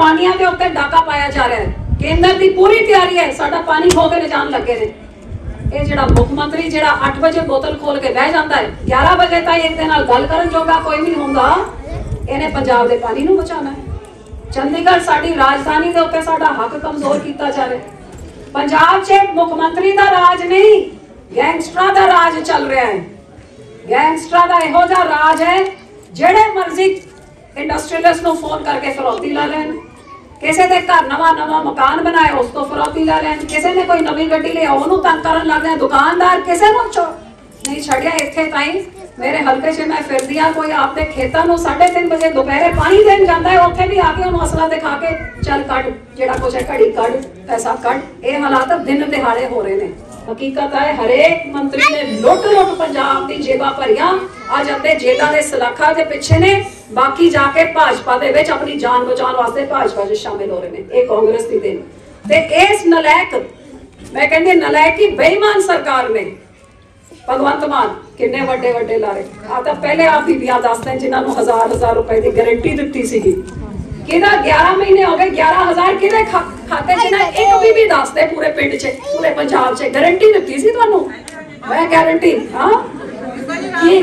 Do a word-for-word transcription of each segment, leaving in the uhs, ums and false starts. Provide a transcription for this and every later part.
पानियां के उत्ते डाका पाया जा रहा है। केंद्र की पूरी तैयारी है, साडा पानी खो के ले जान लगे ने। ये जिहड़ा मुख मंत्री जिहड़ा आठ बजे बोतल खोल के बह जाता है, ग्यारह बजे तक एक दे नाल गल करन जोगा कोई नहीं हुंदा। इहने पंजाब दे पानी नूं बचाना है। चंडीगढ़ साडी राजधानी दे उत्ते साडा हक कमजोर कीता जा रहा है। पंजाब च मुख्यमंत्री दा राज नहीं, गैंगस्टरां दा राज चल रहा है। गैंगस्टरां दा इहो जिहा राज है, जेड़े मर्जी इंडस्ट्रीलिस्ट नूं फोन करके फिरौती ला लैन, किसी के घर नवा नवा मकान बनाए उस तो फिरौती ला लैन, किसी ने कोई नवी गड्डी लिया उन्होंने तंग करन लग गए। दुकानदार किसी को नहीं छड़िया। इत्थे ताईं मेरे हल्के च मैं फिरदी आ, कोई आपके खेतों में साढ़े तीन बजे दोपहरे पानी देन जाता है, उत्थे भी आके उन्होंने असला दिखा के चल कट जेड़ा कुछ है घड़ी कट पैसा कट। ये हालात दिन दिहाड़े हो रहे हैं। हकीकत है हरेक मंत्री ने लुट लुट पंजाब की जेबा भरिया, अज अपने जेलों के सलाखा के पिछे ने, बाकी जाके भाजपा दे विच अपनी जान बचाने वास्ते भाजपा च शामिल हो रहे हैं। ये कांग्रेस की देन ते इस नलैक, मैं कहंदी नलैक की बेईमान सरकार ने भगवंत मान किन्ने वड्डे वड्डे लारे आ तां पहले आप बीबियां दसदे जिन्होंने हजार हजार रुपए की गारंटी दी सी कि ग्यारह महीने हो गए, ग्यारह हजार कि खा, खाते च ना एक भी भी दसदे पूरे पिंड च पूरे पंजाब च गारंटी दी सी तुहानू। मैं गारंटी हाँ की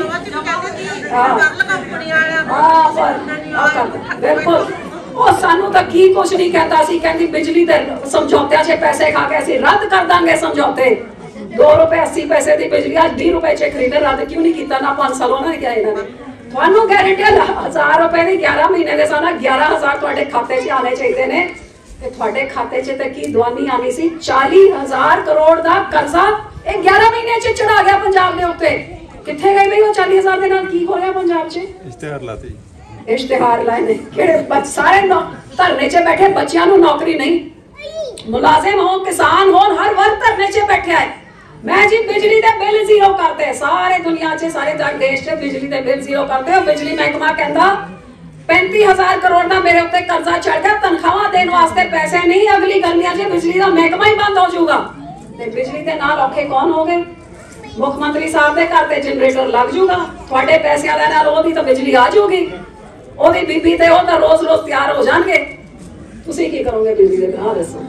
बिल्कुल वो सानू तो की कुछ नहीं कहता सी, कहती बिजली दे समझौते से पैसे खा के असीं रद्द कर देंगे समझौते। दो रुपए अस्सी पैसे की बिजली आज बीस रुपए च खरीदे, रद्द क्यों नहीं किया ना पांच साल उन्होंने किया। इन्होंने थानू गारंटी हजार रुपए की ग्यारह महीने के साना ग्यारह हजार तुहाडे खाते च आने चाहिए ने, ते तुहाडे खाते च ते की दवानी आनी सी चाली हजार करोड़ का कर्जा ये ग्यारह महीने च चढ़ा गया पंजाब के उत्ते। किथे गए भाई वो चाली हजार के नाल की हो रहा पंजाब च? इश्तिहार लाते इश्तिहार लाए ने किहड़े सारे धरने च बैठे, बच्चियां नूं नौकरी नहीं, मुलाजिम हो किसान हो हर वर्ग धरने च बैठा है। मैं जी बिजली दे बिल जीरो करते, सारे दुनिया च सारे देश च बिजली दे बिल जीरो करते हो। बिजली महकमा कहता पैंती हजार करोड़ का मेरे उत्ते कर्जा चढ़ गया, तनख्वाह देने वास्ते पैसे नहीं, अगली गर्मियां च बिजली का महकमा ही बंद हो जाऊगा। ते बिजली के नाल औखे कौन हो गए? मुख्यमंत्री साहब के घर ते जनरेटर लग जूगा, थोड़े पैसों के नाल ओदी तो बिजली आ जाऊगी, ओदी बीबी ते ओ तो रोज रोज तैयार हो जाएंगे। तुसी की करोगे बिजली के बिल? दसो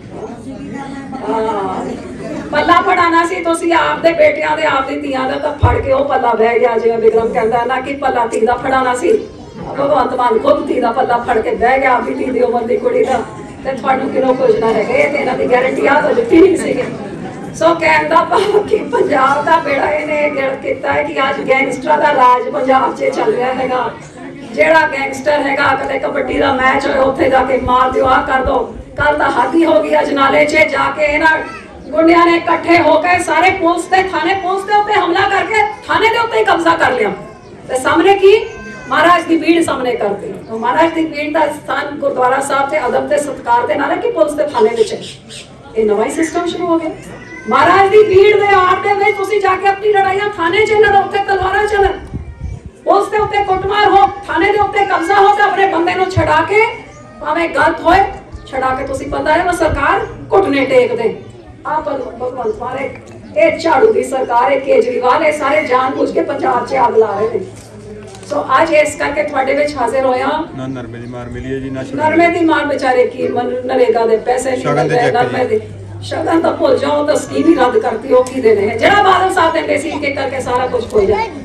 पल्ला फड़ाना सी तुसी आपदे बेटियां दे आपदी धीआं दा तां फड़ के ओ पल्ला बह गया, जिवें विक्रम कहंदा ना कि पल्ला धी दा फड़ाना सी। भगवंत मान खुद धी दा पल्ला फड़ के बह गया आपदी धी दी उमर दी कुड़ी दा, ते तुहानू किनो कुछ ना रह गए। ते इन्हां दी गारंटी आ तो दित्ती नहीं सी। सो कहंदा कि पंजाब दा बेड़ा इहने गिरद कीता है कि अज गैंगस्टरां दा राज पंजाब च चल रहा हैगा। जेड़ा गैंगस्टर हैगा कदे कबड्डी दा मैच होए उत्थे जाके मार दिओ, आ कर दो। कल दा हादी हो गई अजनाले च जाके इन्हां गुंडिया ने इकट्ठे होकर सारे पुलिस के थाने पुलिस के उत्ते हमला करके थाने के उत्ते ही कब्जा कर लिया। ते सामने की महाराज की भीड़ सामने करती। तो महाराज की भीड़ का स्थान गुरुद्वारा साहब से अदब से सत्कार के नाल कि पुलिस के थाने में ये नवा ही सिस्टम शुरू हो गया। महाराज की भीड़ के आड़ में तुसी जाके अपनी लड़ाइयां थाने च लड़ो, उत्ते तलवारां चलन, पुलिस के उत्ते कुटमार हो, थाने के उत्ते कब्जा हो, अपने बंदे नूं छड़ा के भावें गलत होए छड़ा के तुसी पता है वो सरकार घुटने टेक दे। आप भगवंत मारे ये झाड़ू की सरकार है, केजरीवाल है, सारे जानबूझ के पंजाब च आग ला रहे हैं। सो आज इस करके थोड़े विच हाजिर होया ना नरमे दी मार मिली है जी, ना नरमे दी मार बेचारे की नरेगा दे पैसे नहीं मिलदे, नरमे दी शगन तो भुल जाओ, तो स्कीम ही रद्द करती हो की देने है। जेड़ा बादल साहब देंदे सी एक एक करके सारा कुछ हो जाए।